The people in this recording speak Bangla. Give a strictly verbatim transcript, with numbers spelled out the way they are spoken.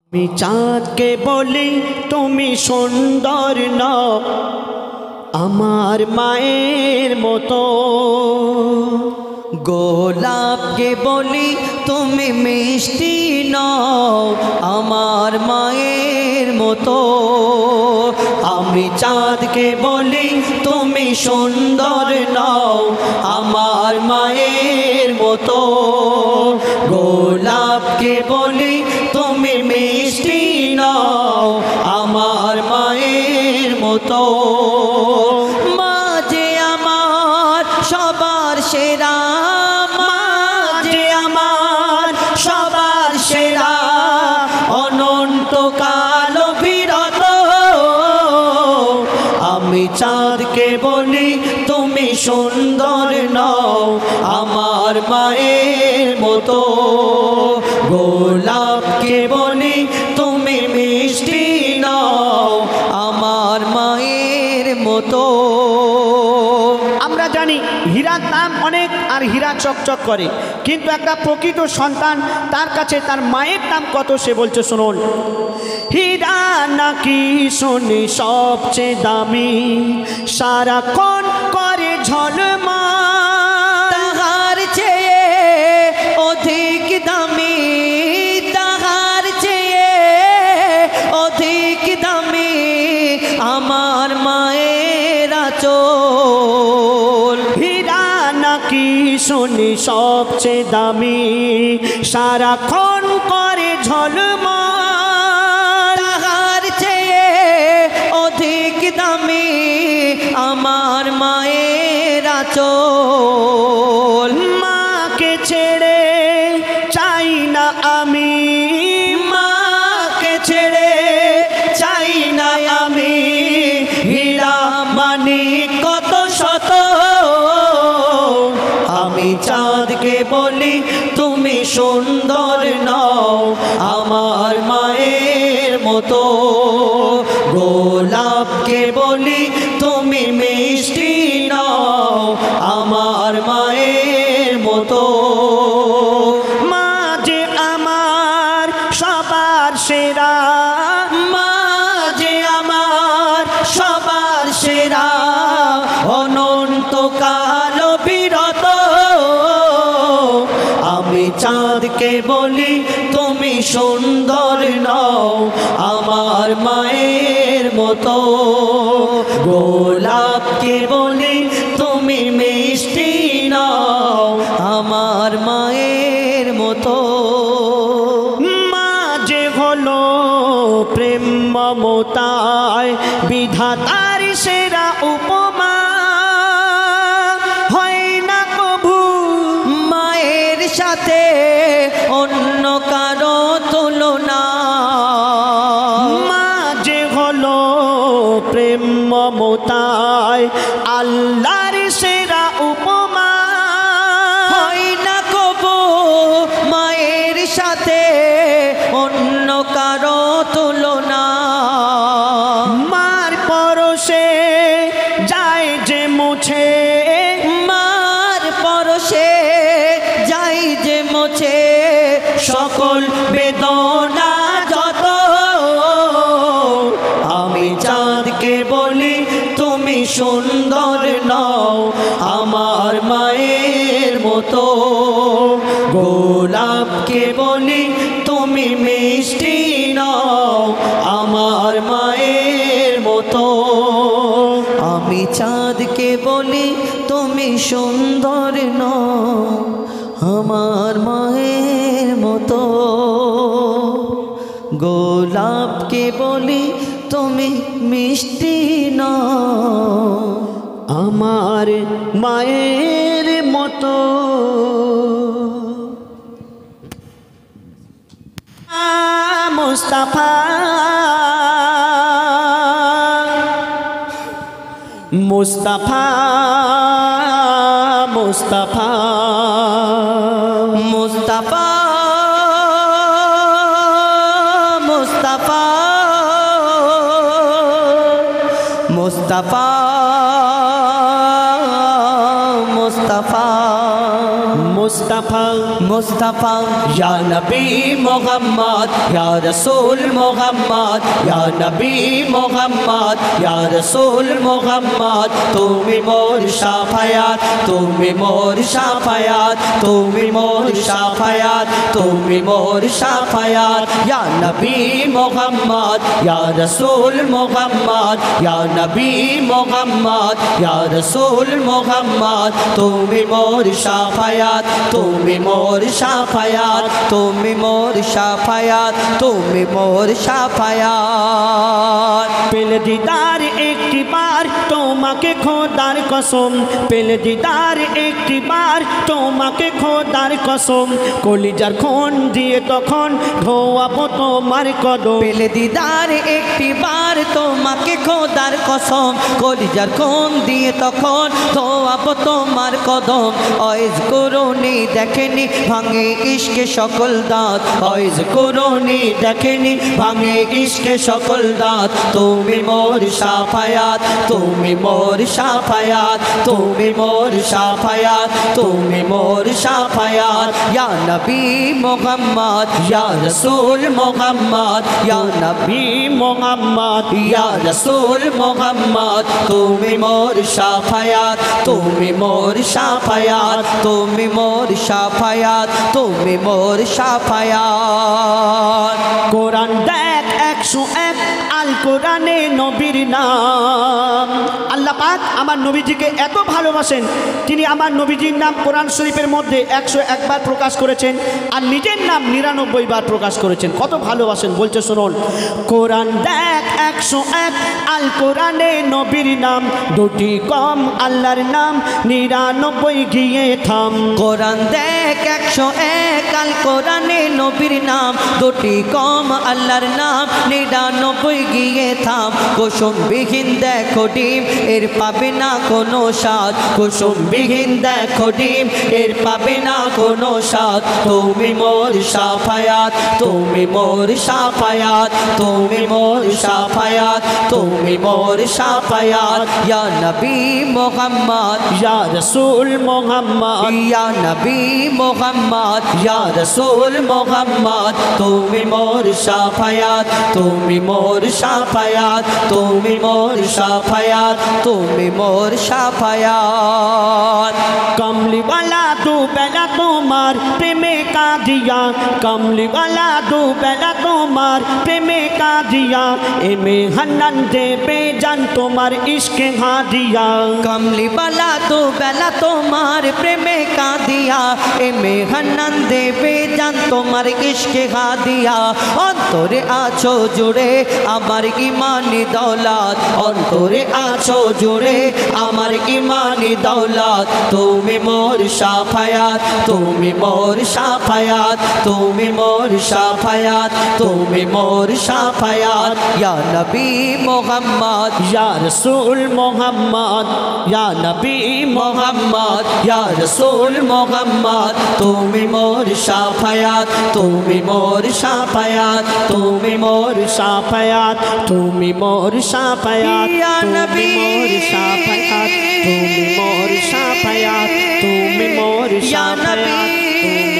আমি চাঁদকে বলি তুমি সুন্দর নও আমার মায়ের মতো, গোলাপকে বলি তুমি মিষ্টি নও আমার মায়ের মতো। আমি চাঁদকে বলি তুমি সুন্দর নও আমার মায়ের মতো, গোলাপকে বলি তুমি মিষ্টি নও আমার মায়ের মতো। মা যে আমার সবার সেরা, মা যে আমার সবার সেরা, অনন্তকাল বিরত। আমি চাঁদকে বলি তুমি সুন্দর নও আমার মায়ের মতো, গোলাপকে বলি তুমি মিষ্টি নও আমার মায়ের মতো। আমরা জানি হীরার দাম অনেক আর হীরা চকচক করে, কিন্তু একটা প্রকৃত সন্তান তার কাছে তার মায়ের দাম কত সে বলছে শুনুন। হীরা নাকি শুনি সবচেয়ে দামি, সারাক্ষণ করে ঝলমল, তাহার চেয়ে অধিক দামি, তাহার চেয়ে অধিক দামি আমার মায়ের আঁচল। হীরা নাকি শুনি সবচেয়ে দামি, সারাক্ষণ করে ঝলমল, তাহার চেয়ে অধিক দামি আমার মায়ের আঁচল। মাকে ছেড়ে চাই না আমি, মাকে ছেড়ে চাই না আমি, হীরা মানিক কত শত। আমি চাঁদকে বলি তুমি সুন্দর নও আমার মায়ের মতো, গোলাপকে বলি তুমি মিষ্টি নও আমার মায়ের মতো। মা যে আমার সবার সেরা, মা যে আমার সবার সেরা, অনন্তকাল বিরত। আমি চাঁদকে বলি তুমি সুন্দর নও আমার মায়ের মতো, গোলাপকে বলি তুমি মিষ্টি নও আমার মায়ের মতো। মা যে হলো প্রেম মমতায় বিধাতার সেরা উপমা, হয় না কভু মায়ের সাথে অন্য কারো তুলনা। মা যে হলো প্রেম মমতায় আল্লাহর সেরা উপমা, হয় না কবু মায়ের সাথে অন্য কারো তুলনা। মার পরশে যায় যে মুছে, মার পরশে যাই যে মোছে সকল বেদনা যত। আমি চাঁদকে বলি তুমি সুন্দর নও আমার মায়ের মতো, গোলাপকে বলি তুমি মিষ্টি নও আমার মায়ের মতো। আমি চাঁদকে বলি তুমি সুন্দর নও আমার মায়ের মতো, গোলাপকে বলি তুমি মিষ্টি নও আমার মায়ের মতো। মুস্তাফা মুস্তাফা মুস্তাফা মুস্তাফা মুস্তাফা মুস্তাফা মুস্তাফা মুস্তাফা মুস্তাফা ইয়া নবী মুহাম্মদ ইয়া রাসূল মুহাম্মদ ইয়া নবী মুহাম্মদ ইয়া রাসূল মুহাম্মদ তুমি মোর শাফায়াত তুমি মোর শাফায়াত তুমি মোর শাফায়াত তুমি মোর শাফায়াত ইয়া নবী মুহাম্মদ ইয়া রাসূল মুহাম্মদ ইয়া নবী মুহাম্মদ ইয়া রাসূল মুহাম্মদ তুমি মোর শাফায়াত তুমি মোর শাফায়াত তুমি মোর শাফায়াত তুমি মোর শাফায়াত পেলে দিদার একটি বার তোমাকে খোদার কসম পেলে দিদার একটি বার তোমাকে খোদার কসম কলিজার খুন দিয়ে তখন ধোয়াবো তোমার কদম পেলে দিদার একটি বার তোমাকে খোদার কসম কলিজার খুন দিয়ে তখন ধোয়াবো তোমার কদম অয়েজ করুনি দেখেনি ভাঙে ইশকে সকল দাঁত অয়েজ করুনি দেখেনি ভাঙে ইশকে সকল দাঁত তুমি মোর শাফায়াত তুমি মোর শাফায়াত তুমি মোর শাফায়াত তুমি মোর শাফায়াত ইয়া নবী মুহাম্মদ ইয়া রাসূল মুহাম্মদ ইয়া নবী মুহাম্মদ ইয়া রাসূল মুহাম্মদ তুমি মোর শাফায়াত তুমি মোর শাফায়াত তুমি মোর শাফায়াত তুমি মোর শাফায়াত কোরআন দেখ একশো এক আল কোরআনে নবীর নাম আল্লাহ পাক আমার নবীজিকে এত ভালোবাসেন তিনি আমার নবীজির নাম কোরআন শরীফের মধ্যে একশো একবার প্রকাশ করেছেন আর নিজের নাম নিরানব্বই বার প্রকাশ করেছেন কত ভালোবাসেন বলছে শুনুন কোরআন দেখ একশো এক আল কোরআনে নবীর নাম দুটি কম আল্লাহর নাম নিরানব্বই গিয়ে থাম কোরআন দেখ একশো এক আল কোরআনে নবীর নাম দুটি কম আল্লাহর নাম নিরানব্বই গিয়ে থাম কুসুমবিহীন দেখো ডিম এর পাবে না কোনো স্বাদ কুসুমবিহীন দেখো ডিম এর পাবে না কোনো স্বাদ তুমি মোর শাফায়াত তুমি মোর শাফায়াত তুমি মোর শাফায়াত তুমি মোর শাফায়াত ইয়া নবী মুহাম্মদ ইয়া রাসূল মুহাম্মদ ইয়া নবী মুহাম্মদ ইয়া রাসূল মুহাম্মদ তুমি মোর শাফায়াত তুমি মোর শাফায়াত তুমি মোর শাফায়াত তুমি মোর শাফায়াত কমলিওয়ালা দু বেলা তোমার প্রেমে কাঁদিয়া কমলিওয়ালা দু বেলা তোমার প্রেমে কাঁদিয়া এমে হান্নান দেবে জান তোমার ইশকে হাদিয়া কমলিওয়ালা দু বেলা তোমার প্রেমে কাঁদিয়া এমে হান্নান দেবে জান তোমার ইশকে হাদিয়া অন্তরে আছো জুড়ে আমার ইমানি দৌলত অন্তরে আছো জুড়ে আমার ইমানি দৌলত তুমি মোর শাফায়াত তুমি মোর শাফায়াত তুমি মোর শাফায়াত তুমি মোর শাফায়াত ইয়া নবী মুহাম্মদ ইয়া রাসূল মুহাম্মদ ইয়া নবী মুহাম্মদ ইয়া রাসূল মুহাম্মদ তুমি মোর শাফায়াত তুমি মোর শাফায়াত তুমি মোর শাফায়াত তুমি মোর শাফায়াত ইয়া তুমি নবী মোর শাফায়াত তুমি মোর শাফায়াত তুমি মোর ইয়া শাফায়াত নবী তুমি